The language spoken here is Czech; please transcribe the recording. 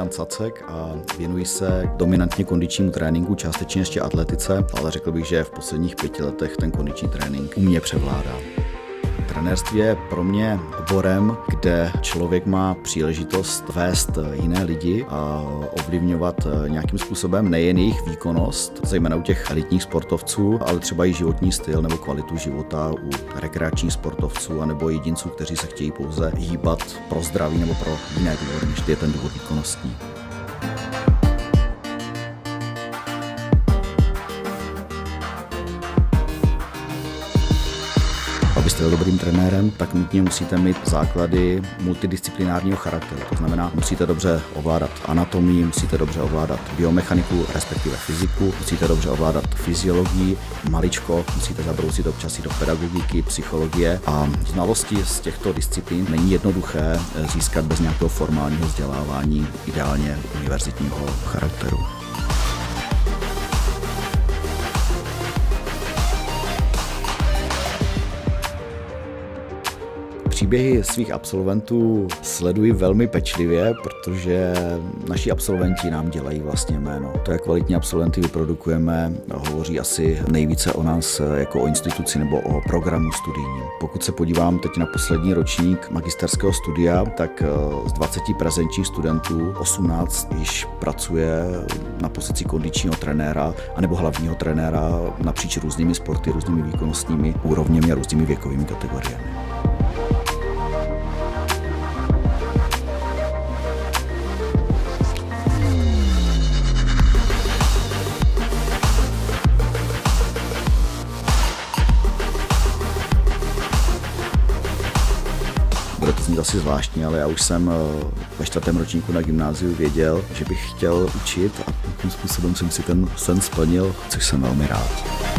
Jan Cacek a věnuji se dominantně kondičnímu tréninku, částečně ještě atletice, ale řekl bych, že v posledních 5 letech ten kondiční trénink u mě převládá. Trenérství je pro mě oborem, kde člověk má příležitost vést jiné lidi a ovlivňovat nějakým způsobem nejen jejich výkonnost, zejména u těch elitních sportovců, ale třeba i životní styl nebo kvalitu života u rekreačních sportovců anebo jedinců, kteří se chtějí pouze hýbat pro zdraví nebo pro jiné důvody, než je ten důvod výkonnostní. Abyste byl dobrým trenérem, tak nutně musíte mít základy multidisciplinárního charakteru. To znamená, musíte dobře ovládat anatomii, musíte dobře ovládat biomechaniku, respektive fyziku, musíte dobře ovládat fyziologii, maličko, musíte zabrousit občas i do pedagogiky, psychologie a znalosti z těchto disciplín není jednoduché získat bez nějakého formálního vzdělávání, ideálně univerzitního charakteru. Příběhy svých absolventů sleduji velmi pečlivě, protože naši absolventi nám dělají vlastně jméno. To, jak kvalitní absolventy vyprodukujeme, hovoří asi nejvíce o nás jako o instituci nebo o programu studijním. Pokud se podívám teď na poslední ročník magisterského studia, tak z 20 prezenčních studentů 18 již pracuje na pozici kondičního trenéra anebo hlavního trenéra napříč různými sporty, různými výkonnostními úrovněmi a různými věkovými kategoriemi. Bude to znít asi zvláštní, ale já už jsem ve 4. ročníku na gymnáziu věděl, že bych chtěl učit a tím způsobem jsem si ten sen splnil, což jsem velmi rád.